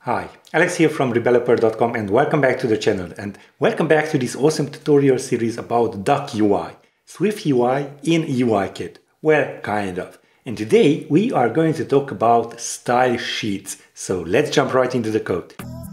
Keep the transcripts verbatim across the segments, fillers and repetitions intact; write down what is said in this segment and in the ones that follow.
Hi, Alex here from Rebeloper dot com and welcome back to the channel and welcome back to this awesome tutorial series about DuckUI, SwiftUI in UIKit. Well, kind of. And today we are going to talk about style sheets. So let's jump right into the code.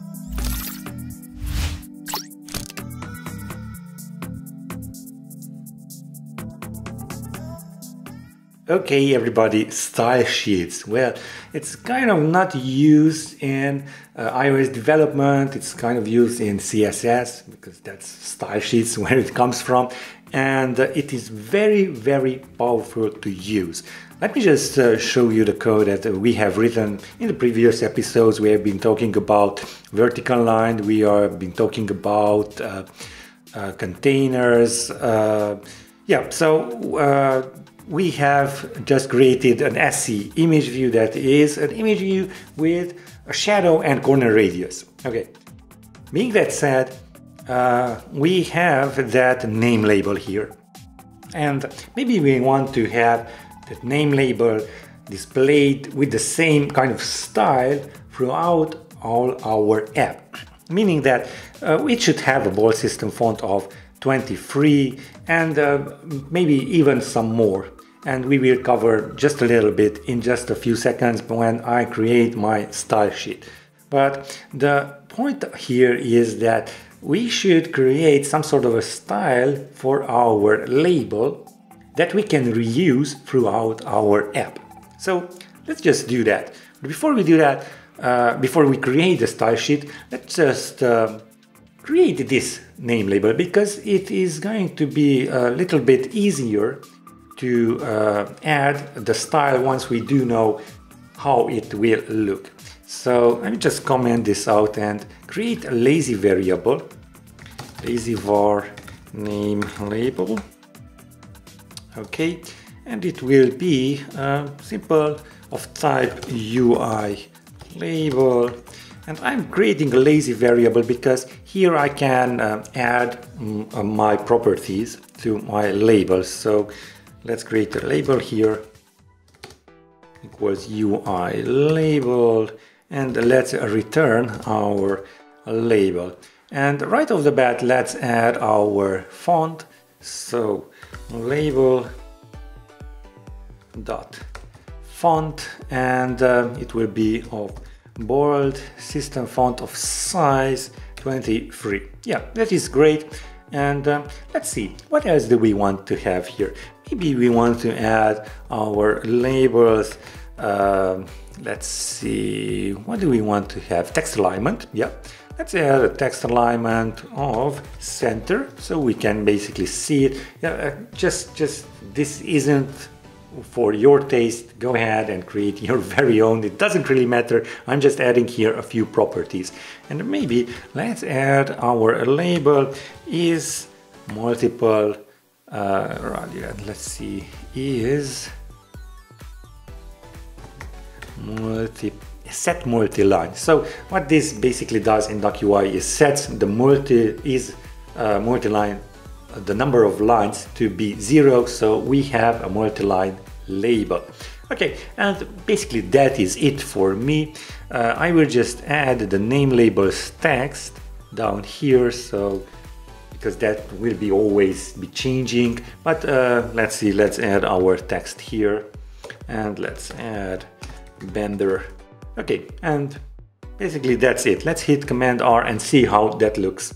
Okay, everybody, style sheets. Well, it's kind of not used in uh, iOS development. It's kind of used in C S S because that's style sheets where it comes from. And uh, it is very, very powerful to use. Let me just uh, show you the code that we have written in the previous episodes. We have been talking about vertical line. We have been talking about uh, uh, containers. Uh, yeah, so uh, we have just created an S C image view that is an image view with a shadow and corner radius. Okay, being that said, uh, we have that name label here. And maybe we want to have that name label displayed with the same kind of style throughout all our app. Meaning that uh, it should have a bold system font of twenty-three and uh, maybe even some more. And we will cover just a little bit in just a few seconds when I create my style sheet. But the point here is that we should create some sort of a style for our label that we can reuse throughout our app. So let's just do that. But before we do that, uh, before we create the style sheet, let's just uh, create this name label because it is going to be a little bit easier to uh, add the style once we do know how it will look. So let me just comment this out and create a lazy variable, lazy var name label. Okay, and it will be uh, simple of type U I label. And I'm creating a lazy variable because here I can uh, add um, uh, my properties to my label. So let's create a label here equals U I label, and let's return our label. And right off the bat, let's add our font. So label dot font, and uh, it will be of bold system font of size twenty-three. Yeah, that is great. And uh, let's see, what else do we want to have here? Maybe we want to add our labels. Uh, let's see, what do we want to have? Text alignment. Yeah, let's add a text alignment of center so we can basically see it. Yeah, uh, just, just this isn't for your taste. Go ahead and create your very own. It doesn't really matter. I'm just adding here a few properties. And maybe let's add our label is multiple, uh, let's see, is multi, set multi-line. So what this basically does in DuckUI is sets the multi, is uh, multi-line, the number of lines to be zero, so we have a multi-line label. Okay, and basically that is it for me. Uh, I will just add the name labels text down here, so because that will be always be changing. But uh, let's see, let's add our text here, and let's add Bender. Okay, and basically that's it. Let's hit Command R and see how that looks.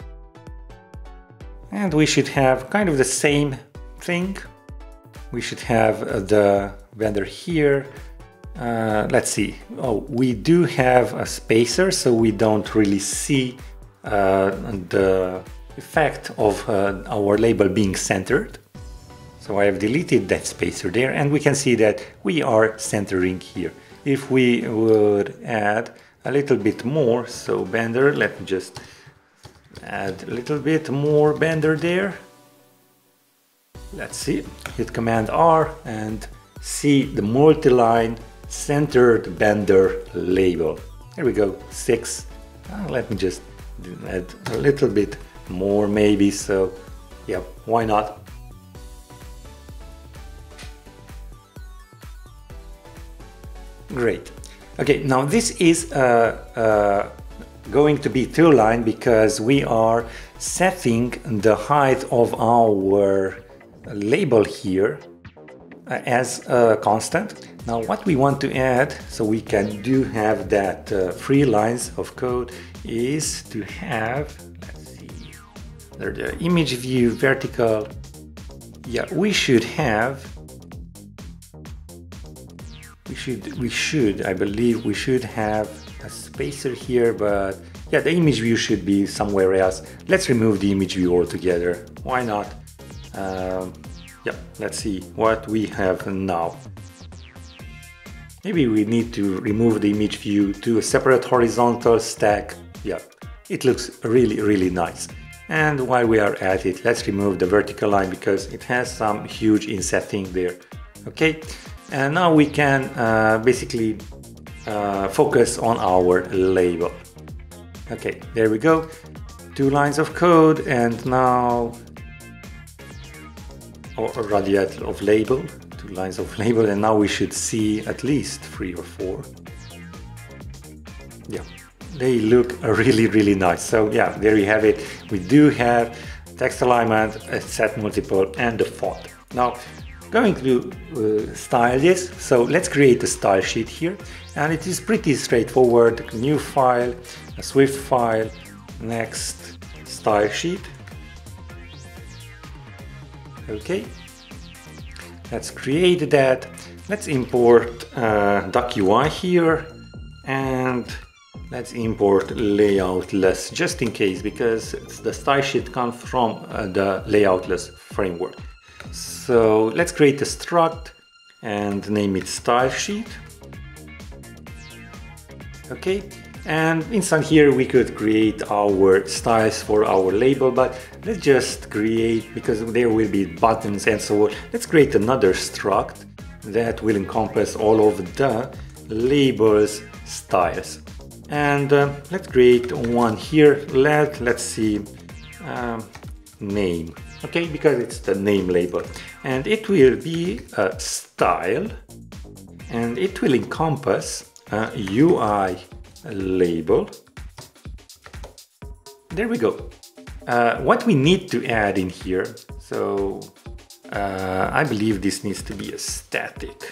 And we should have kind of the same thing. We should have uh, the vendor here. Uh, let's see. Oh, we do have a spacer, so we don't really see uh, the effect of uh, our label being centered. So I have deleted that spacer there, and we can see that we are centering here. If we would add a little bit more, so Bender, let me just add a little bit more Bender there. Let's see, hit Command R and see the multi-line centered Bender label. There we go, six. Uh, let me just add a little bit more maybe, so yeah, why not? Great. Okay, now this is uh, uh, going to be two line because we are setting the height of our label here uh, as a constant. Now what we want to add, so we can do have that uh, three lines of code, is to have, let's see, the image view vertical. Yeah, we should have, we should, we should, I believe we should have a spacer here, but yeah, the image view should be somewhere else. Let's remove the image view altogether. Why not? Um, yeah, let's see what we have now. Maybe we need to remove the image view to a separate horizontal stack. Yeah, it looks really, really nice. And while we are at it, let's remove the vertical line because it has some huge insetting there. Okay, and now we can uh, basically uh, focus on our label. Okay, there we go. Two lines of code, and now, or a radius of label. Two lines of label, and now we should see at least three or four. Yeah, they look really, really nice. So yeah, there you have it. We do have text alignment, a set multiple, and the font. Now, going to uh, style this. So let's create a style sheet here, and it is pretty straightforward. New file, a Swift file, next style sheet. Okay. Let's create that. Let's import uh, DuckUI here, and let's import layoutless just in case, because the style sheet comes from uh, the layoutless framework. So let's create a struct and name it style sheet. Okay, and inside here we could create our styles for our label, but let's just create, because there will be buttons and so on, let's create another struct that will encompass all of the labels styles. And uh, let's create one here. Let, let's see, um, name, okay, because it's the name label. And it will be a style, and it will encompass a U I label. There we go. Uh, what we need to add in here, so uh, I believe this needs to be a static,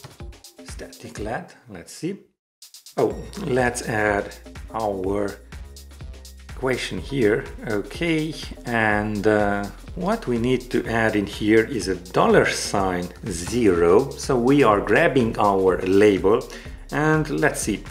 static let, let's see. Oh, let's add our equation here, okay, and uh, what we need to add in here is a dollar sign zero, so we are grabbing our label, and let's see,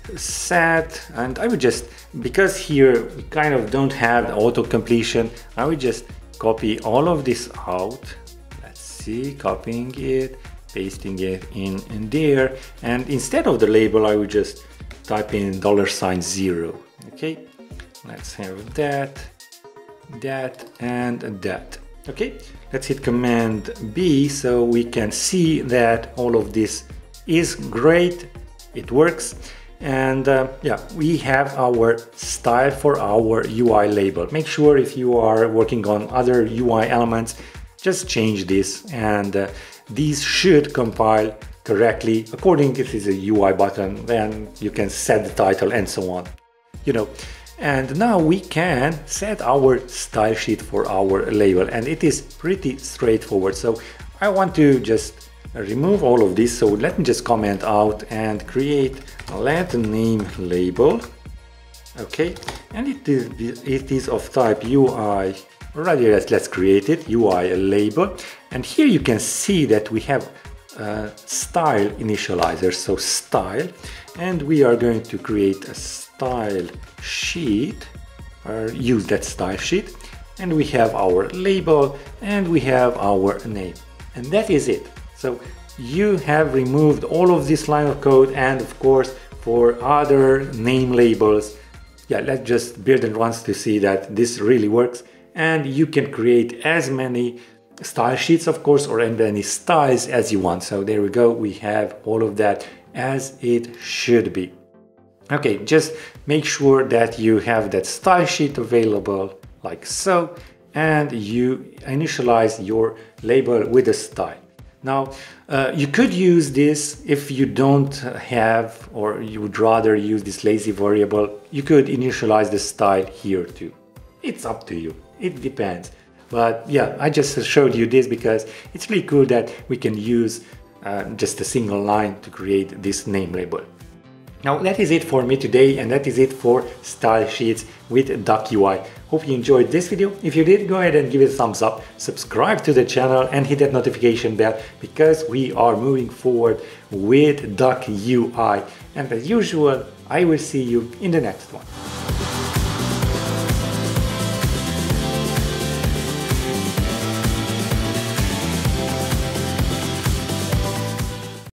set, and I would just, because here we kind of don't have auto completion, I would just copy all of this out. Let's see, copying it, pasting it in, in there, and instead of the label I would just type in dollar sign zero. Okay, let's have that, that, and that. Okay, let's hit Command B so we can see that all of this is great, it works. And uh, yeah, we have our style for our U I label. Make sure if you are working on other U I elements, just change this, and uh, these should compile correctly according if it's a U I button, then you can set the title and so on, you know. And now we can set our style sheet for our label, and it is pretty straightforward. So I want to just remove all of this, so let me just comment out and create let name label. Okay, and it is it is of type U I. Already, let's, let's create it, U I label, and here you can see that we have a style initializer, so style, and we are going to create a style sheet, or use that style sheet, and we have our label and we have our name, and that is it. So you have removed all of this line of code, and of course for other name labels, yeah, let's just build it once to see that this really works. And you can create as many style sheets, of course, or as many styles as you want. So there we go, we have all of that as it should be. Okay, just make sure that you have that style sheet available like so, and you initialize your label with a style. Now, uh, you could use this if you don't have, or you would rather use this lazy variable. You could initialize the style here too. It's up to you. It depends. But yeah, I just showed you this because it's really cool that we can use uh, just a single line to create this name label. Now that is it for me today, and that is it for style sheets with DuckUI. Hope you enjoyed this video. If you did, go ahead and give it a thumbs up, subscribe to the channel and hit that notification bell because we are moving forward with DuckUI. And as usual, I will see you in the next one.